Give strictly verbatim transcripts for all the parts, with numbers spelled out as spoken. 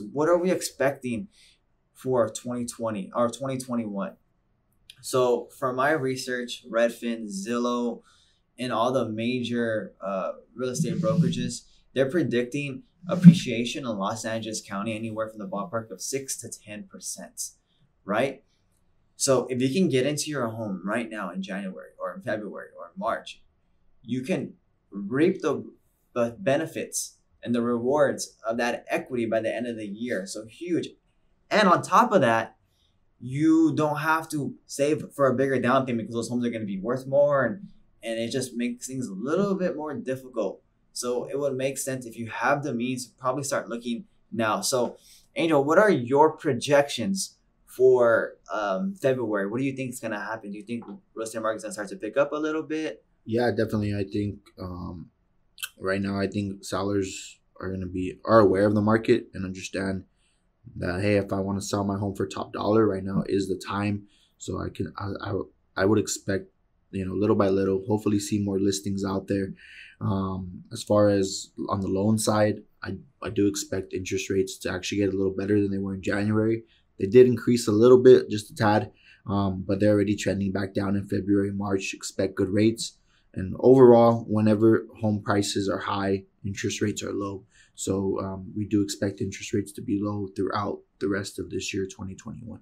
What are we expecting for twenty twenty or twenty twenty-one? So from my research, Redfin, Zillow, and all the major uh, real estate brokerages, they're predicting appreciation in Los Angeles County anywhere from the ballpark of six to ten percent, right? So if you can get into your home right now in January or in February or in March, you can reap the, the benefits and the rewards of that equity by the end of the year. So huge. And on top of that, you don't have to save for a bigger down payment because those homes are going to be worth more, and, and it just makes things a little bit more difficult. So it would make sense if you have the means to probably start looking now. So Angel, what are your projections for um, February? What do you think is going to happen? Do you think real estate market is going to start to pick up a little bit? Yeah, definitely. I think um, right now, I think sellers are going to be are aware of the market and understand that, hey, if I want to sell my home for top dollar, right now is the time. So I can I, I, I would expect, you know, little by little, hopefully see more listings out there. Um, as far as on the loan side, I, I do expect interest rates to actually get a little better than they were in January. They did increase a little bit, just a tad, um, but they're already trending back down in February, March. Expect good rates. And overall, whenever home prices are high, interest rates are low. So um, we do expect interest rates to be low throughout the rest of this year, twenty twenty-one.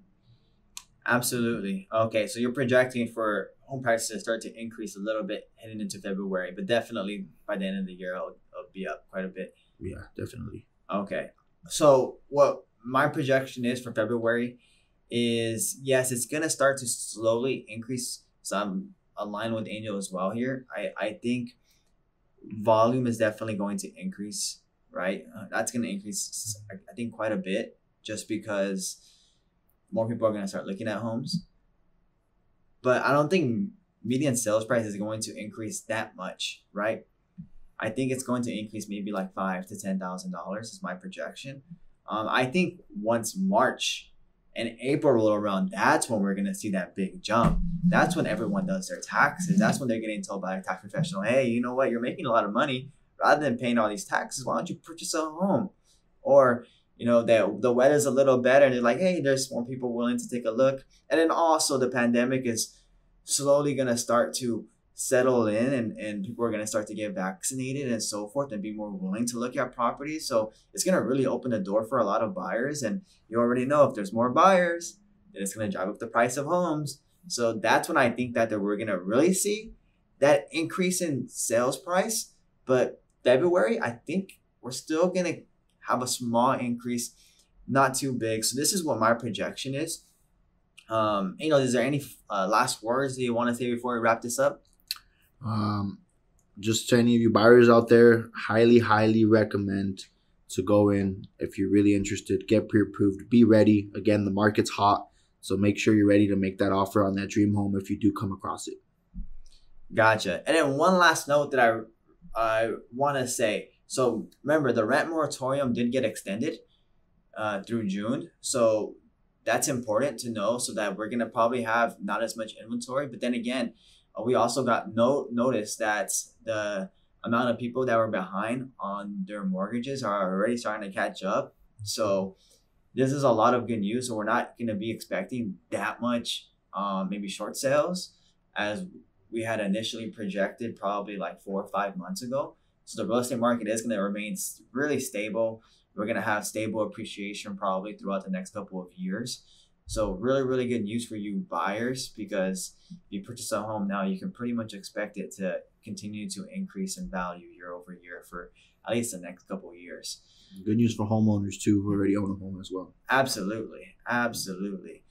Absolutely. Okay, so you're projecting for home prices to start to increase a little bit heading into February, but definitely by the end of the year, it'll, it'll be up quite a bit. Yeah, definitely. Okay. So what my projection is for February is, yes, it's going to start to slowly increase. So I'm aligned with Angel as well here. I, I think volume is definitely going to increase, right? Uh, that's going to increase, I think, quite a bit, just because more people are going to start looking at homes. But I don't think median sales price is going to increase that much, right? I think it's going to increase maybe like five to ten thousand dollars is my projection. Um, I think once March and April roll around, that's when we're gonna see that big jump. That's when everyone does their taxes. That's when they're getting told by a tax professional, "Hey, you know what? You're making a lot of money. Rather than paying all these taxes, why don't you purchase a home?" Or you know that the weather's a little better, and they're like, "Hey, there's more people willing to take a look." And then also the pandemic is slowly gonna start to settle in, and, and people are going to start to get vaccinated and so forth and be more willing to look at properties. So it's going to really open the door for a lot of buyers. And you already know if there's more buyers, then it's going to drive up the price of homes. So that's when I think that, that we're going to really see that increase in sales price. But February, I think we're still going to have a small increase, not too big. So this is what my projection is. Um, you know, is there any uh, last words that you want to say before we wrap this up? Um, just to any of you buyers out there, highly, highly recommend to go in. If you're really interested, get pre-approved, be ready. Again, the market's hot, so make sure you're ready to make that offer on that dream home if you do come across it. Gotcha. And then one last note that I, I want to say. So remember, the rent moratorium did get extended uh, through June. So that's important to know, so that we're going to probably have not as much inventory. But then again, we also got no notice that the amount of people that were behind on their mortgages are already starting to catch up. So this is a lot of good news. So we're not going to be expecting that much, um, maybe short sales as we had initially projected probably like four or five months ago. So the real estate market is going to remain really stable. We're going to have stable appreciation probably throughout the next couple of years. So really, really good news for you buyers, because if you purchase a home now, you can pretty much expect it to continue to increase in value year over year for at least the next couple of years. Good news for homeowners too, who already own a home as well. Absolutely. Absolutely.